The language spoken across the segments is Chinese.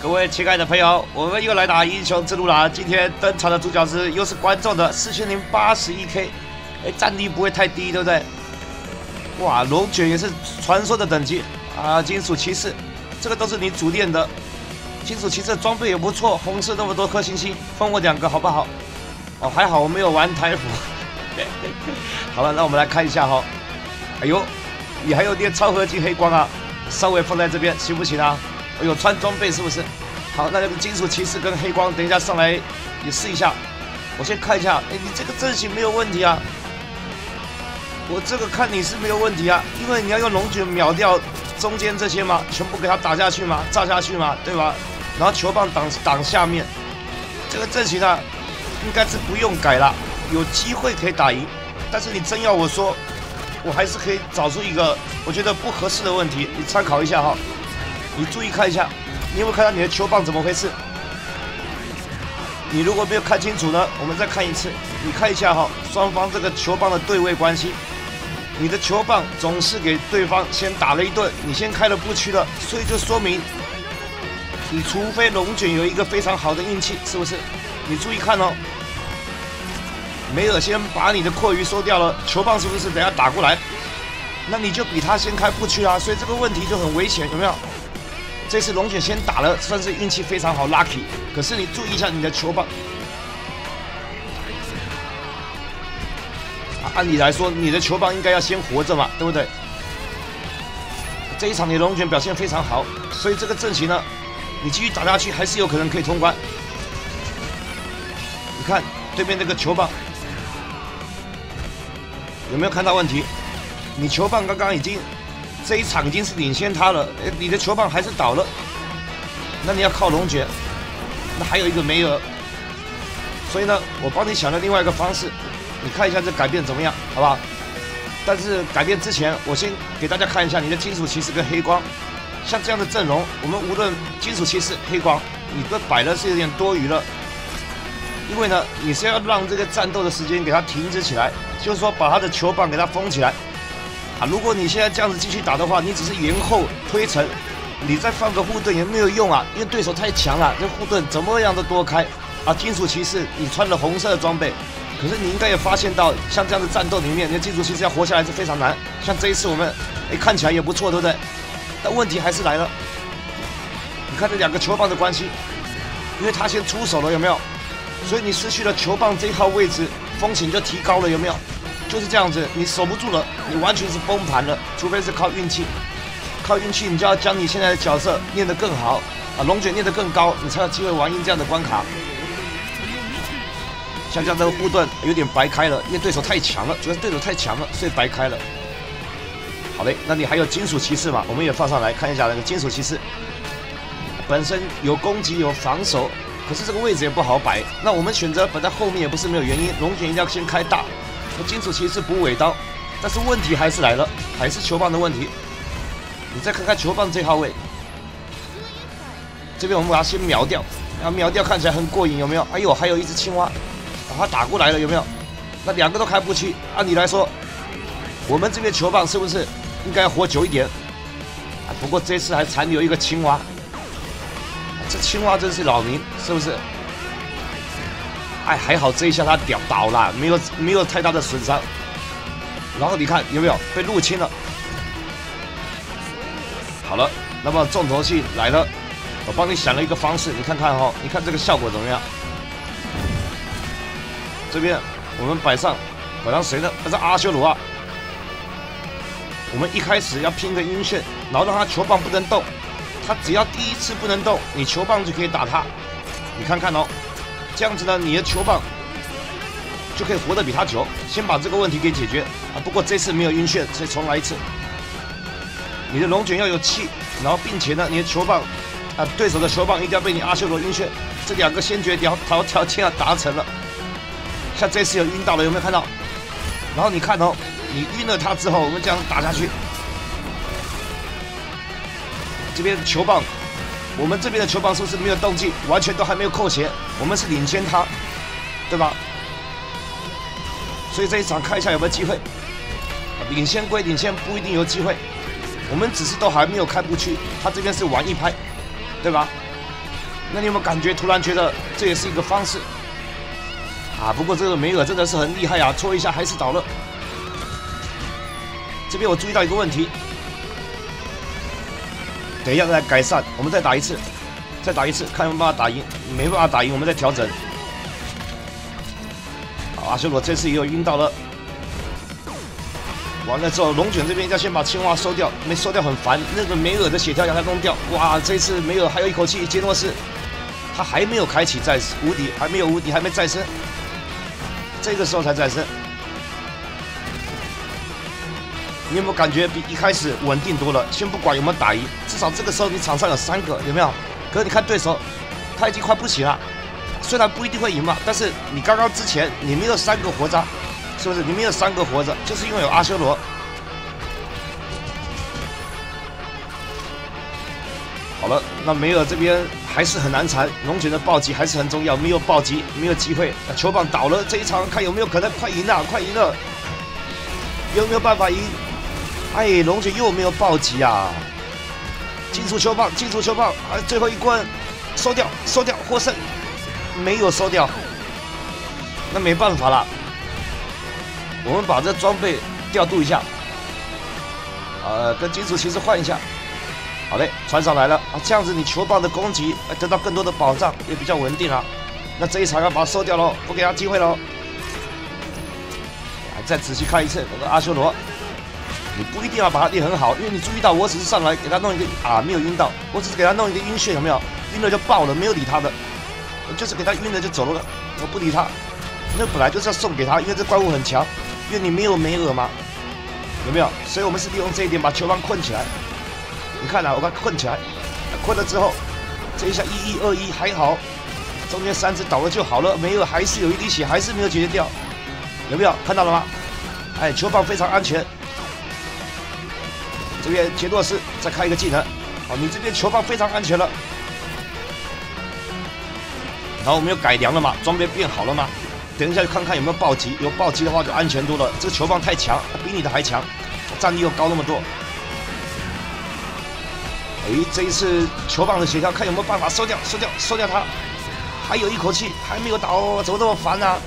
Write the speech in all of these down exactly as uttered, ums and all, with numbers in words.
各位亲爱的朋友，我们又来打英雄之路了。今天登场的主角是又是观众的四千零八十一 K， 哎，战力不会太低，对不对？哇，龙卷也是传说的等级啊！金属骑士，这个都是你主练的。金属骑士的装备也不错，红色那么多颗星星，分我两个好不好？哦，还好我没有玩台服。好了，那我们来看一下哈。哎呦，你还有练超合金黑光啊？稍微放在这边行不行啊？有穿装备是不是？好，那这个金属骑士跟黑光，等一下上来也试一下。我先看一下，哎，你这个阵型没有问题啊。我这个看你是没有问题啊，因为你要用龙卷秒掉中间这些嘛，全部给它打下去嘛，炸下去嘛，对吧？然后球棒挡挡下面，这个阵型啊，应该是不用改了，有机会可以打赢。但是你真要我说，我还是可以找出一个我觉得不合适的问题，你参考一下哈。你注意看一下，你有没有看到你的球棒怎么回事？你如果没有看清楚呢，我们再看一次。你看一下哈，双方这个球棒的对位关系，你的球棒总是给对方先打了一顿，你先开了步区了，所以就说明，你除非龙卷有一个非常好的运气，是不是？你注意看哦，梅尔先把你的阔鱼收掉了，球棒是不是等下打过来？那你就比他先开步区啦，所以这个问题就很危险，有没有？这次龙卷先打了，算是运气非常好 ，lucky。可是你注意一下你的球棒，啊，按理来说你的球棒应该要先活着嘛，对不对？这一场你的龙卷表现非常好，所以这个阵型呢，你继续打下去还是有可能可以通关。你看对面这个球棒有没有看到问题？你球棒刚刚已经。这一场已经是领先他了，你的球棒还是倒了，那你要靠龙卷，那还有一个梅尔，所以呢，我帮你想了另外一个方式，你看一下这改变怎么样，好不好？但是改变之前，我先给大家看一下你的金属骑士跟黑光，像这样的阵容，我们无论金属骑士、黑光，你都摆的是有点多余了，因为呢，你是要让这个战斗的时间给它停止起来，就是说把他的球棒给它封起来。啊，如果你现在这样子继续打的话，你只是延后推陈，你再放个护盾也没有用啊，因为对手太强了，这护盾怎么样都躲开啊。金属骑士，你穿了红色的装备，可是你应该也发现到，像这样的战斗里面，你的金属骑士要活下来是非常难。像这一次我们，哎，看起来也不错，对不对？但问题还是来了，你看这两个球棒的关系，因为他先出手了，有没有？所以你失去了球棒这一号位置，风险就提高了，有没有？就是这样子，你守不住了，你完全是崩盘了。除非是靠运气，靠运气，你就要将你现在的角色练得更好啊，龙卷练得更高，你才有机会玩赢这样的关卡。像这样的护盾有点白开了，因为对手太强了，主要是对手太强了，所以白开了。好嘞，那你还有金属骑士嘛？我们也放上来看一下那个金属骑士，本身有攻击有防守，可是这个位置也不好摆。那我们选择摆在后面也不是没有原因，龙卷一定要先开大。金属骑士补尾刀，但是问题还是来了，还是球棒的问题。你再看看球棒这号位，这边我们把它先秒掉，然后秒掉看起来很过瘾，有没有？哎呦，还有一只青蛙，把它打过来了，有没有？那两个都开不去，按理来说，我们这边球棒是不是应该要活久一点？啊，不过这次还残留一个青蛙，这青蛙真是扰民，是不是？哎，还好这一下他屌倒了，没有没有太大的损伤。然后你看有没有被入侵了？好了，那么重头戏来了，我帮你想了一个方式，你看看哈、哦，你看这个效果怎么样？这边我们摆上摆上谁呢？摆上阿修罗啊。我们一开始要拼个晕眩，然后让他球棒不能动，他只要第一次不能动，你球棒就可以打他。你看看哦。这样子呢，你的球棒就可以活得比他久。先把这个问题给解决啊！不过这次没有晕眩，所以重来一次。你的龙卷要有气，然后并且呢，你的球棒啊，对手的球棒一定要被你阿修罗晕眩，这两个先决条条条件要达成了。像这次有晕到了，有没有看到？然后你看哦，你晕了他之后，我们这样打下去，这边球棒。我们这边的球棒是不是没有动静，完全都还没有扣血？我们是领先他，对吧？所以这一场看一下有没有机会。领先归领先，不一定有机会。我们只是都还没有开步区，他这边是玩一拍，对吧？ 那你有没有感觉突然觉得这也是一个方式啊？不过这个梅尔真的是很厉害啊，戳一下还是倒了。这边我注意到一个问题，等一下再改善，我们再打一次，再打一次，看有没有办法打赢。没办法打赢，我们再调整。好，阿修罗这次也有晕到了。完了之后，龙卷这边要先把青蛙收掉，没收掉很烦。那个梅尔的血条要他弄掉。哇，这次梅尔还有一口气，杰诺斯他还没有开启再无敌，还没有无敌，还没再生，这个时候才再生。你有没有感觉比一开始稳定多了？先不管有没有打赢，至少这个时候你场上有三个，有没有？可是你看对手，他已经快不行了。虽然不一定会赢嘛，但是你刚刚之前你没有三个活着。是不是？你没有三个活着，就是因为有阿修罗。好了，那梅尔这边还是很难缠，龙卷的暴击还是很重要，没有暴击没有机会。那球棒倒了，这一场看有没有可能快赢了，快赢了，有没有办法赢？哎，龙卷又没有暴击啊！金属球棒，金属球棒，啊，最后一关收掉，收掉，获胜，没有收掉，那没办法了。我们把这装备调度一下，呃，跟金属骑士换一下。好嘞，穿上来了啊，这样子你球棒的攻击得到更多的保障，也比较稳定啊。那这一场要把它收掉喽，不给他机会喽。来，再仔细看一次那个阿修罗，你不一定要把他练很好，因为你注意到我只是上来给他弄一个啊，没有晕到，我只是给他弄一个晕血，有没有？晕了就爆了，没有理他的，我就是给他晕了就走了，我不理他。那本来就是要送给他，因为这怪物很强。因为你没有梅尔嘛，有没有？所以我们是利用这一点把球棒困起来。你看啊，我把它困起来，困了之后，这一下一一二一还好，中间三只倒了就好了。梅尔还是有一滴血，还是没有解决掉，有没有看到了吗？哎，球棒非常安全。这边杰诺斯再开一个技能，好，你这边球棒非常安全了。然后我们又改良了嘛，装备变好了嘛。等一下就看看有没有暴击，有暴击的话就安全多了。这个球棒太强，比你的还强，战力又高那么多。哎，这一次球棒的血条看有没有办法收掉，收掉，收掉它。还有一口气，还没有倒，怎么那么烦呢、啊？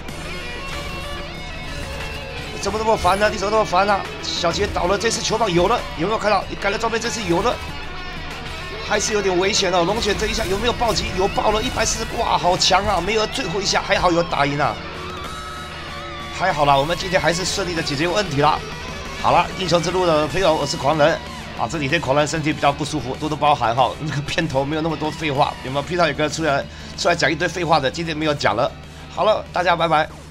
怎么那么烦呢、啊？你怎么那么烦呢、啊？小杰倒了，这次球棒有了，有没有看到？你改了装备，这次有了，还是有点危险哦。龙卷这一下有没有暴击？有爆了，一百四十，哇，好强啊！没有最后一下，还好有打赢啊。还好啦，我们今天还是顺利的解决问题啦。好了，英雄之路的朋友，我是狂人啊。这几天狂人身体比较不舒服，多多包涵哈。那个片头没有那么多废话，有没有？平常有个出来出来讲一堆废话的，今天没有讲了。好了，大家拜拜。